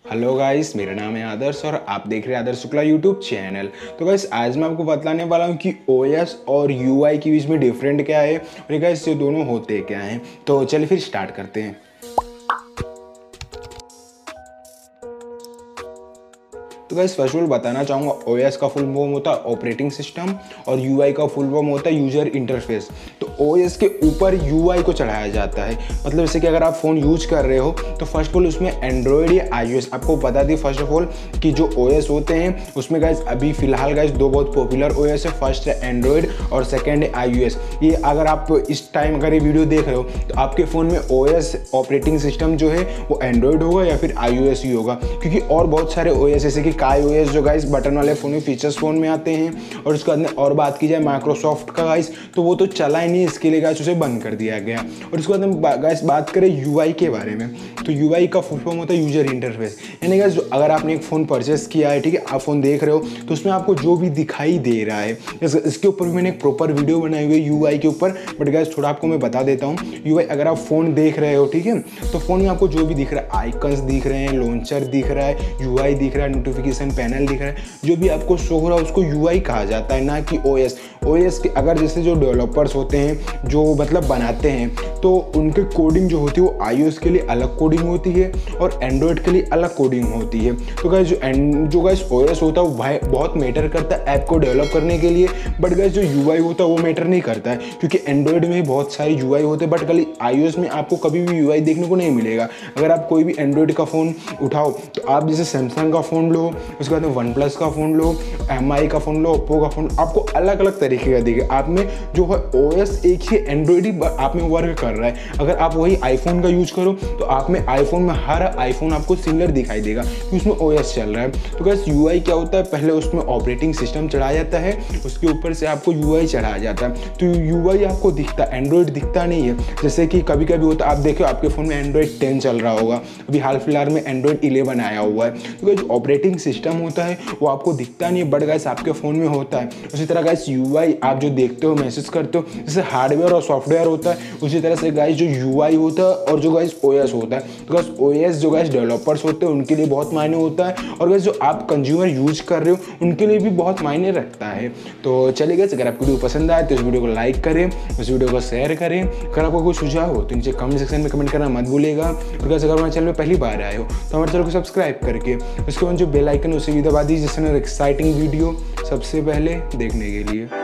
Hello guys, मेरा नाम है आदर्श और आप देख रहे हैं आदर्श शुक्ला यूट्यूब चैनल। तो गाइस आज मैं आपको बताने वाला हूं कि ओएस और यूआई के बीच में डिफरेंट क्या है और गाइस ये दोनों होते क्या हैं। तो चलिए फिर स्टार्ट करते हैं। तो गाइस फर्स्ट ऑफ ऑल बताना चाहूँगा, ओएस का फुल फॉर्म होता है ऑपरेटिंग सिस्टम और यूआई का फुल फॉर्म होता है यूजर इंटरफेस। तो ओएस के ऊपर यूआई को चढ़ाया जाता है। मतलब जैसे कि अगर आप फ़ोन यूज कर रहे हो तो फर्स्ट ऑफ ऑल उसमें एंड्रॉयड या आईओएस, आपको बता दी फर्स्ट ऑफ ऑल कि जो ओएस होते हैं उसमें गाइस अभी फिलहाल गाइस दो बहुत पॉपुलर ओएस है। फर्स्ट है एंड्रॉयड और सेकेंड है आईओएस। ये अगर आप इस टाइम अगर ये वीडियो देख रहे हो तो आपके फ़ोन में ओएस ऑपरेटिंग सिस्टम जो है वो एंड्रॉयड होगा या फिर आईओएस ही होगा, क्योंकि और बहुत सारे ओएस जैसे कि काईओएस जो गाइस बटन वाले फ़ोन में फीचर्स फ़ोन में आते हैं। और उसके बाद में और बात की जाए माइक्रोसॉफ्ट का गाइस, तो वो तो चला ही नहीं, इसके लिए गाइस उसे बंद कर दिया गया। और उसके बाद में गाइस बात करें यूआई के बारे में, तो यूआई का फुल फॉर्म होता है यूजर इंटरफेस। यानी गाइस अगर आपने एक फ़ोन परचेस किया है, ठीक है, आप फ़ोन देख रहे हो तो उसमें आपको जो भी दिखाई दे रहा है, इसके ऊपर भी मैंने एक प्रॉपर वीडियो बनाई हुई है यूआई के ऊपर, बट गाइस थोड़ा आपको मैं बता देता हूँ। यूआई अगर आप फ़ोन देख रहे हो, ठीक है, तो फ़ोन में आपको जो भी दिख रहा है, आइकन्स दिख रहे हैं, लॉन्चर दिख रहा है, यूआई दिख रहा है, नोटिफिकेशन पैनल दिख रहा है, जो भी आपको शो हो रहा है उसको यूआई कहा जाता है, ना कि ओएस। ओएस के अगर जैसे जो डेवलपर्स होते हैं जो मतलब बनाते हैं, तो उनके कोडिंग जो होती है वो आईओएस के लिए अलग कोडिंग होती है और एंड्रॉयड के लिए अलग कोडिंग होती है। तो गाइस जो गाइस ओएस होता है वो बहुत मैटर करता है ऐप को डेवलप करने के लिए, बट गाइस जो यूआई होता है वो मैटर नहीं करता है, क्योंकि एंड्रॉयड में बहुत सारे यूआई होते हैं, बट कल आईओएस में आपको कभी भी यूआई देखने को नहीं मिलेगा। अगर आप कोई भी एंड्रॉयड का फ़ोन उठाओ तो आप जैसे सैमसंग का फ़ोन लो, उसके बाद में वन प्लस का फ़ोन लो, एमआई का फ़ोन लो, ओप्पो का फ़ोन, आपको अलग अलग तरीके का दिखेगा। आप में जो है ओएस एक ही एंड्रॉयड ही आप में वर्क कर रहा है। अगर आप वही आईफोन का यूज करो तो आप में आईफोन में हर आईफोन आपको सिमिलर दिखाई देगा कि उसमें ओएस चल रहा है। तो गाइस यूआई क्या होता है, पहले उसमें ऑपरेटिंग सिस्टम चढ़ाया जाता है, उसके ऊपर से आपको यूआई चढ़ाया जाता है। तो यूआई आपको दिखता है, एंड्रॉयड दिखता नहीं है। जैसे कि कभी कभी होता है, आप देखो आपके फ़ोन में एंड्रॉयड 10 चल रहा होगा, अभी हाल फिलहाल में एंड्रॉयड 11 आया हुआ है। तो जो ऑपरेटिंग सिस्टम होता है वो आपको दिखता नहीं है, बट गाइस आपके फ़ोन में होता है। उसी तरह गाइस यूआई आप जो देखते हो, महसूस करते हो, जैसे हार्डवेयर और सॉफ्टवेयर होता है, उसी तरह से गाइस जो यूआई होता है और जो गाइस ओएस होता है। तो गाइस ओएस जो गाइस डेवलपर्स होते हैं उनके लिए बहुत मायने होता है, और गाइस जो आप कंज्यूमर यूज कर रहे हो उनके लिए भी बहुत मायने रखता है। तो चलिए गाइस, अगर आपको वीडियो पसंद आए तो इस वीडियो को लाइक करें, इस वीडियो को शेयर करें। अगर आपको कोई सुझाव हो तो नीचे कमेंट सेक्शन में कमेंट करना मत भूलिएगा। और गाइस अगर हमारे चैनल में पहली बार आए हो तो हमारे चैनल को सब्सक्राइब करके उसके बाद जो बेल आइकन उसे भी दबा दीजिए, जिससे एक्साइटिंग वीडियो सबसे पहले देखने के लिए।